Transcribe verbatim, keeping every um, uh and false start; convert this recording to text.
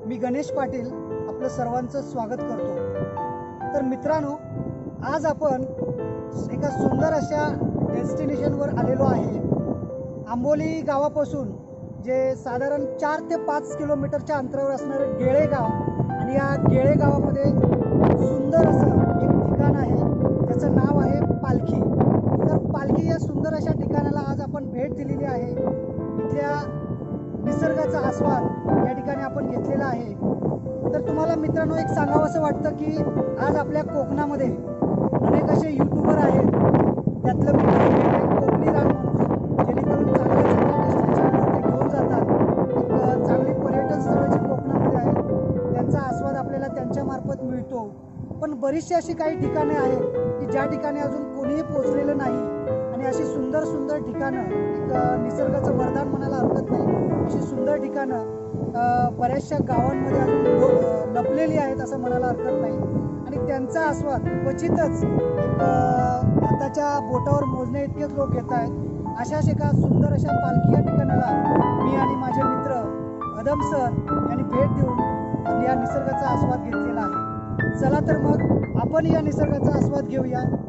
मी गणेश पाटील आपलं सर्वांचं स्वागत करतो। तर मित्रांनो, आज आपण एका सुंदर अशा डेस्टिनेशनवर आलेलो आहे। आंबोली गावापासून जे साधारण चार ते पाच किलोमीटरच्या अंतरावर असणारे गेळे गाव आणि या गेळे गावामध्ये सुंदर असं एक ठिकाण आहे, त्याचं नाव आहे पालखी। तर पालखी या सुंदर अशा ठिकाणाला आज आपण भेट दिलेली आहे। इथल्या निसर्गाचा आस्वाद या ठिकाणी आपण घेतलेला आहे। तर तुम्हाला मित्रांनो एक सांगावंसं वाटतं की आज आपल्या कोकणामध्ये अनेक असे यूट्यूबर आहेत, त्यातलं मी कोकणी रान म्हणतो, जेणेकरून चांगल्या चांगल्या डेस्टिनेशनवर ते घेऊन जातात। एक चांगली पर्यटन स्थळं जी कोकणामध्ये आहेत त्यांचा आस्वाद आपल्याला त्यांच्यामार्फत मिळतो। पण बरीचशी अशी काही ठिकाणे आहेत की ज्या ठिकाणी अजून कोणीही पोहोचलेलं नाही आणि अशी सुंदर सुंदर ठिकाणं, एक निसर्गाचं वरदान म्हणायला हरकत नाही, अशी सुंदर ठिकाणं बऱ्याचशा गावांमध्ये अजून लपलेली आहेत असं म्हणायला हरकत नाही। आणि त्यांचा आस्वाद क्वचितच एक हाताच्या बोटावर मोजणे इतकेच लोक घेत आहेत। अशाच एका सुंदर अशा पालखी या ठिकाणाला मी आणि माझे मित्र अदम सर यांनी भेट देऊन या निसर्गाचा आस्वाद घेतलेला आहे। चला तर मग आपण या निसर्गाचा आस्वाद घेऊया।